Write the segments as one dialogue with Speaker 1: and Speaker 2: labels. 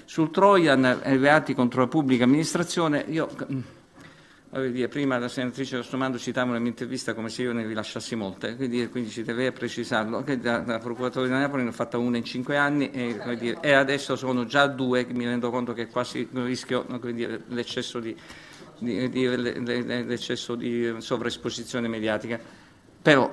Speaker 1: Sul Trojan e reati contro la pubblica amministrazione, prima la senatrice Rossomando citava una mia intervista come se io ne rilasciassi molte, quindi ci terrei a precisarlo, che da procuratore di Napoli ne ho fatta una in 5 anni e adesso sono già 2, che mi rendo conto che quasi rischio l'eccesso di sovraesposizione mediatica. Però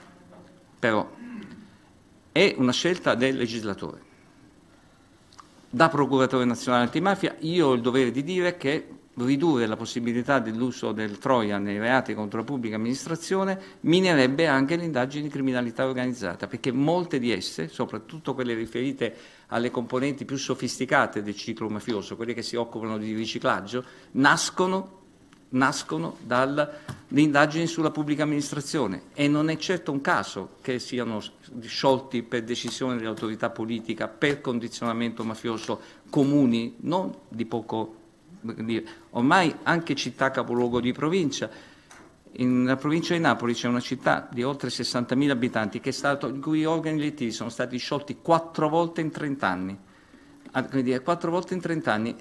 Speaker 1: è una scelta del legislatore. Da procuratore nazionale antimafia io ho il dovere di dire che ridurre la possibilità dell'uso del Trojan nei reati contro la pubblica amministrazione minerebbe anche le indagini di criminalità organizzata, perché molte di esse, soprattutto quelle riferite alle componenti più sofisticate del ciclo mafioso, quelle che si occupano di riciclaggio, nascono dalle indagini sulla pubblica amministrazione, e non è certo un caso che siano sciolti per decisione dell'autorità politica per condizionamento mafioso comuni, non di poco dire. Ormai anche città capoluogo di provincia, nella provincia di Napoli c'è una città di oltre 60.000 abitanti in cui gli organi elettivi sono stati sciolti 4 volte in 30 anni. 4 volte in 30 anni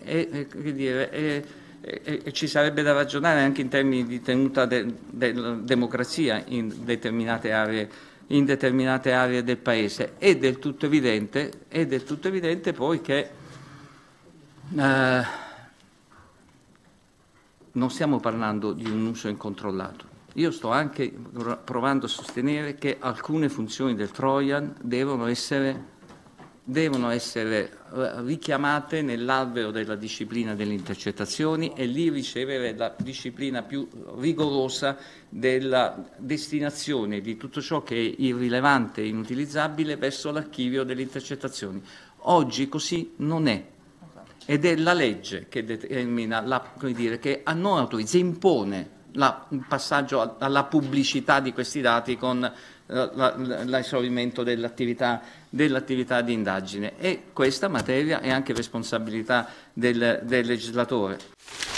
Speaker 1: e ci sarebbe da ragionare anche in termini di tenuta della democrazia in determinate aree del Paese. È del tutto evidente poi che non stiamo parlando di un uso incontrollato. Io sto anche provando a sostenere che alcune funzioni del Trojan devono essere richiamate nell'alveo della disciplina delle intercettazioni e lì ricevere la disciplina più rigorosa della destinazione di tutto ciò che è irrilevante e inutilizzabile verso l'archivio delle intercettazioni. Oggi così non è. Ed è la legge che determina, che non autorizza, impone il passaggio alla pubblicità di questi dati con l'esaurimento dell'attività di indagine. E questa materia è anche responsabilità del legislatore.